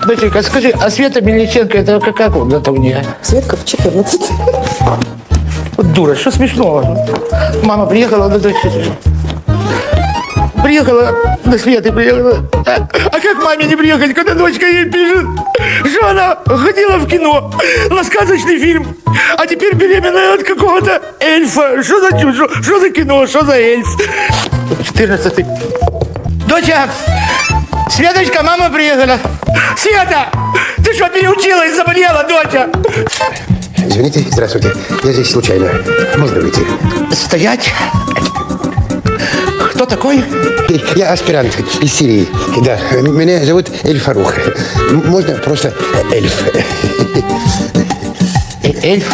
Доченька, скажи, а Света Мельниченко, это как он это у нее? Светка в 14. Вот дура, что смешного? Мама приехала на дочь. Приехала на Светы, приехала. А как маме не приехать, когда дочка ей пишет, что она ходила в кино на сказочный фильм, а теперь беременная от какого-то эльфа. Что за чушь? Что за кино? Что за эльф? 14-й. Доча! Светочка, мама приехала. Света! Ты что, переучилась, заболела, доча? Извините, здравствуйте. Я здесь случайно. Можно выйти? Стоять? Кто такой? Я аспирант из Сирии. Да, меня зовут Эль Фарух. Можно просто Эльф. Эльф?